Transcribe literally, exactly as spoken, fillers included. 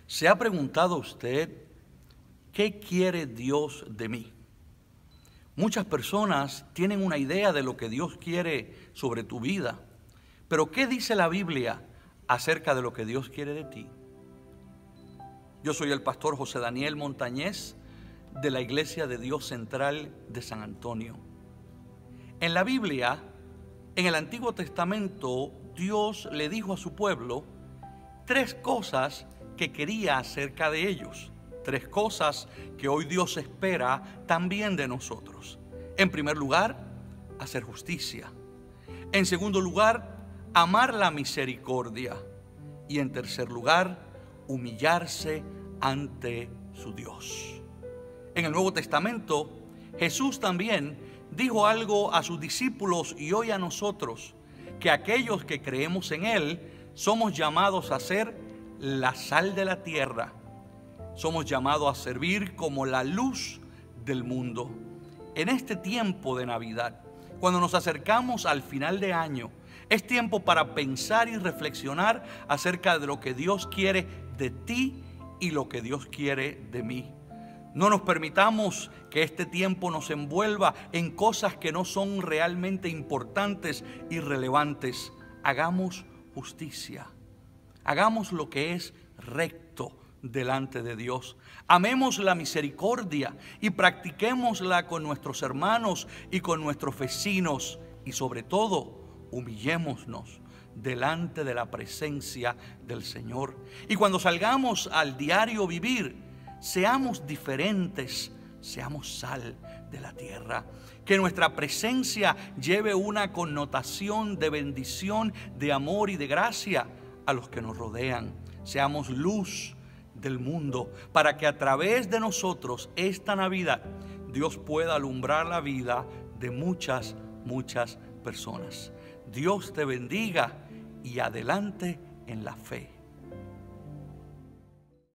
¿Se ha preguntado usted qué quiere Dios de mí? Muchas personas tienen una idea de lo que Dios quiere sobre tu vida, pero ¿qué dice la Biblia acerca de lo que Dios quiere de ti? Yo soy el pastor José Daniel Montañez de la Iglesia de Dios Central de San Antonio. En la Biblia, en el Antiguo Testamento, Dios le dijo a su pueblo tres cosas que quería acerca de ellos. Tres cosas que hoy Dios espera también de nosotros. En primer lugar, hacer justicia. En segundo lugar, amar la misericordia. Y en tercer lugar, humillarse ante su Dios. En el Nuevo Testamento, Jesús también dijo algo a sus discípulos y hoy a nosotros, que aquellos que creemos en Él somos llamados a ser la sal de la tierra. Somos llamados a servir como la luz del mundo. En este tiempo de Navidad, cuando nos acercamos al final de año, es tiempo para pensar y reflexionar acerca de lo que Dios quiere de ti y lo que Dios quiere de mí. No nos permitamos que este tiempo nos envuelva en cosas que no son realmente importantes y relevantes. Hagamos justicia. Hagamos lo que es recto delante de Dios. Amemos la misericordia y practiquémosla con nuestros hermanos y con nuestros vecinos. Y sobre todo, humillémonos delante de la presencia del Señor. Y cuando salgamos al diario vivir, seamos diferentes, seamos sal de la tierra. Que nuestra presencia lleve una connotación de bendición, de amor y de gracia a los que nos rodean. Seamos luz del mundo para que a través de nosotros esta Navidad Dios pueda alumbrar la vida de muchas, muchas personas. Dios te bendiga y adelante en la fe.